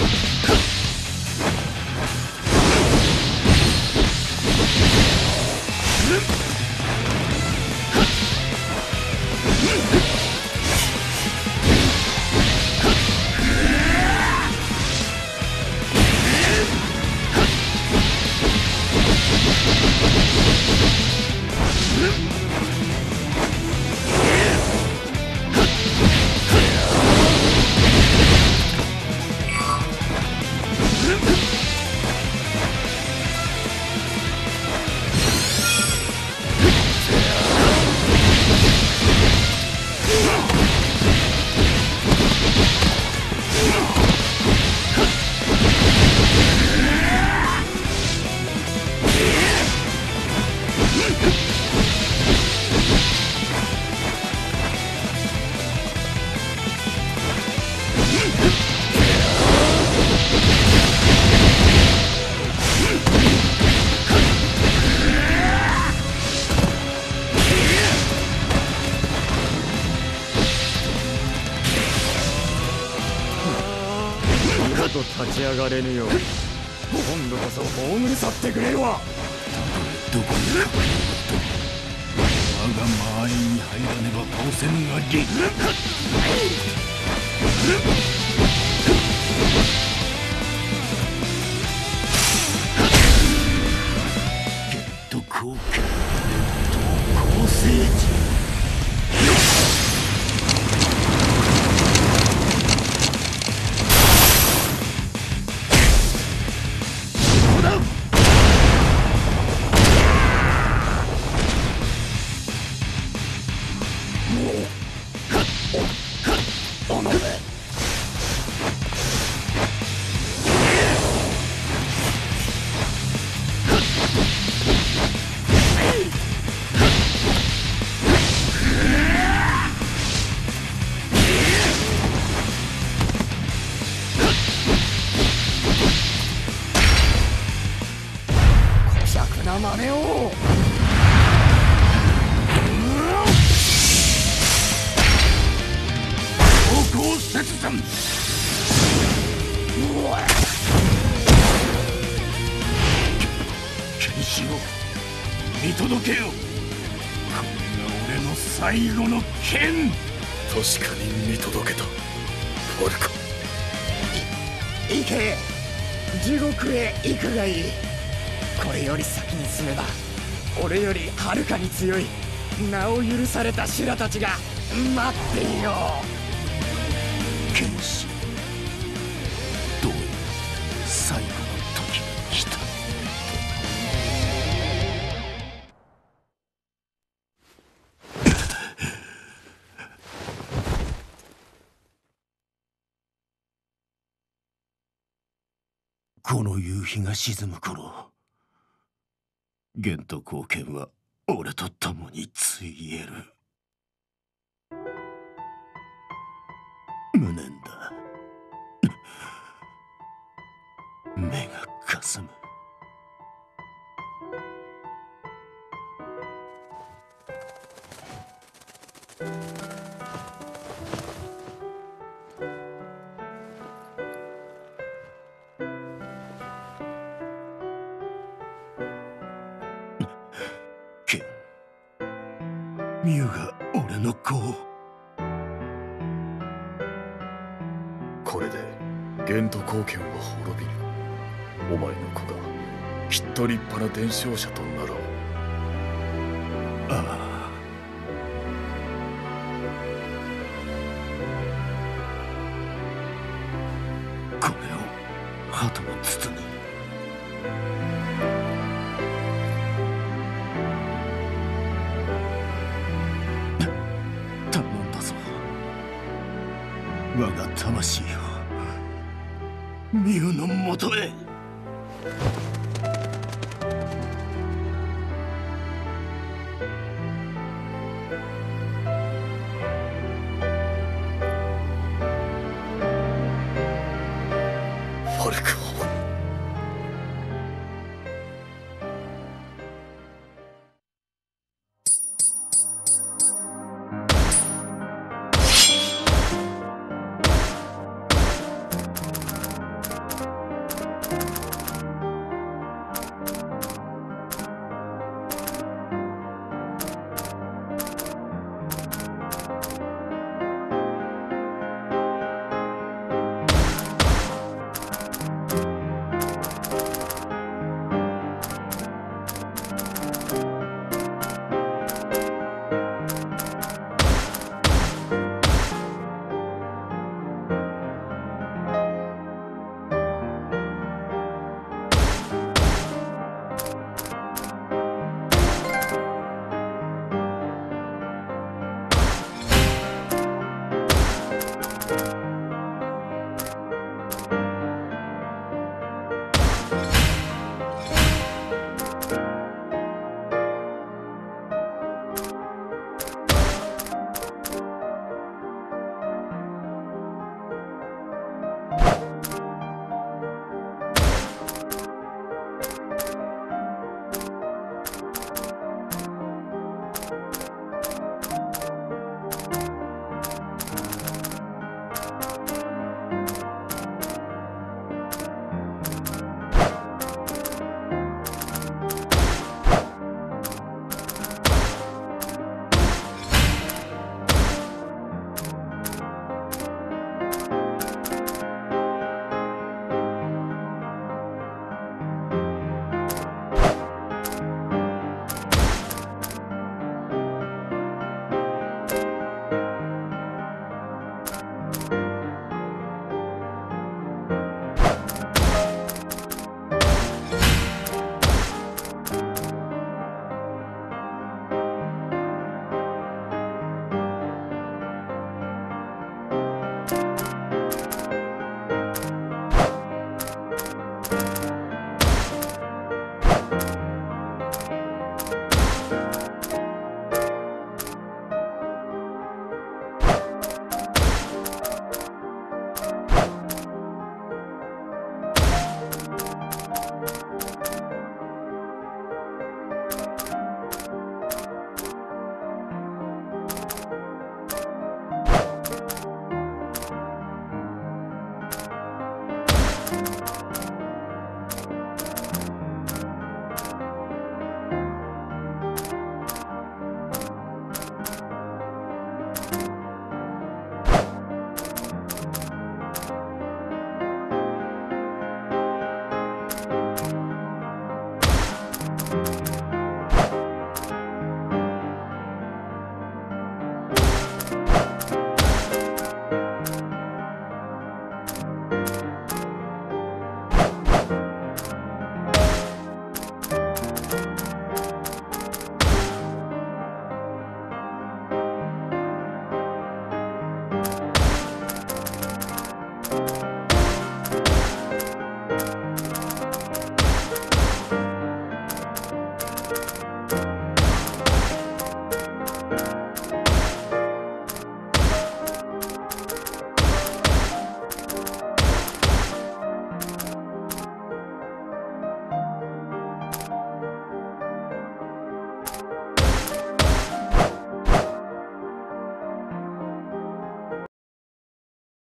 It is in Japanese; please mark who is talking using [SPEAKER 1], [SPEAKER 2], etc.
[SPEAKER 1] 立ち上がれぬよう今度こそ葬り去ってくれるわ。
[SPEAKER 2] どこに隠れると我が間合いに入らねば倒せぬがり。ゲット効果投稿聖地。
[SPEAKER 1] 真似を
[SPEAKER 2] 方向切断。剣士を見届けよ。これが俺の最後の剣。
[SPEAKER 3] 確かに見届けたファルコ。
[SPEAKER 1] 行け、地獄へ行くがいい。これより先に進めば俺よりはるかに強い名を許された修羅たちが待っていよう。
[SPEAKER 2] 剣士、どうや最後の時が来た。この夕日が沈む頃、玄と光剣は俺と共についえる。無念だ。目がかすむ。剣、ミュウが俺の子を。
[SPEAKER 3] これで玄と光剣は滅びる。お前の子がきっと立派な伝承者となろう。
[SPEAKER 2] ああ。これを鳩の筒に。頼んだぞ、我が魂をミュウのもとへ。
[SPEAKER 3] ファルコ。